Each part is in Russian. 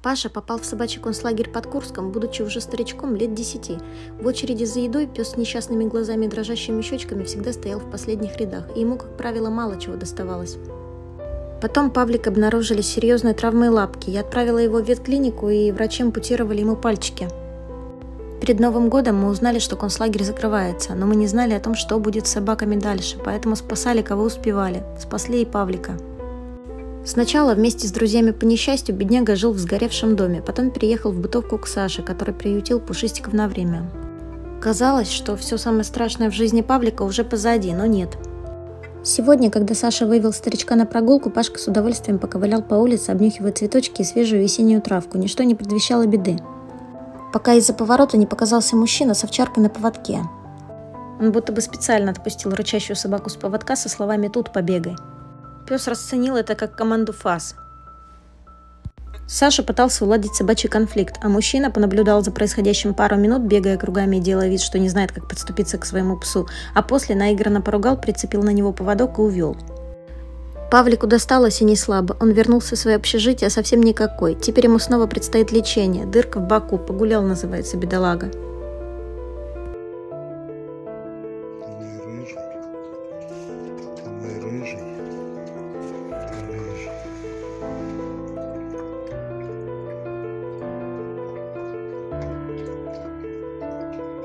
Паша попал в собачий концлагерь под Курском, будучи уже старичком лет 10. В очереди за едой пес с несчастными глазами и дрожащими щечками всегда стоял в последних рядах, и ему, как правило, мало чего доставалось. Потом Павлик обнаружили серьезные травмы лапки. Я отправила его в ветклинику, и врачи ампутировали ему пальчики. Перед Новым годом мы узнали, что концлагерь закрывается, но мы не знали о том, что будет с собаками дальше, поэтому спасали, кого успевали. Спасли и Павлика. Сначала вместе с друзьями по несчастью бедняга жил в сгоревшем доме, потом переехал в бытовку к Саше, который приютил Пушистиков на время. Казалось, что все самое страшное в жизни Павлика уже позади, но нет. Сегодня, когда Саша вывел старичка на прогулку, Пашка с удовольствием поковылял по улице, обнюхивая цветочки и свежую весеннюю травку. Ничто не предвещало беды. Пока из-за поворота не показался мужчина с овчаркой на поводке. Он будто бы специально отпустил рычащую собаку с поводка со словами «тут побегай». Пес расценил это как команду «фас». Саша пытался уладить собачий конфликт, а мужчина понаблюдал за происходящим пару минут, бегая кругами и делая вид, что не знает, как подступиться к своему псу, а после наигранно поругал, прицепил на него поводок и увел. Павлику досталось и не слабо. Он вернулся в свое общежитие совсем никакой. Теперь ему снова предстоит лечение. Дырка в боку. Погулял, называется, бедолага.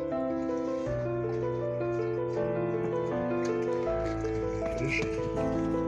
Рыжий.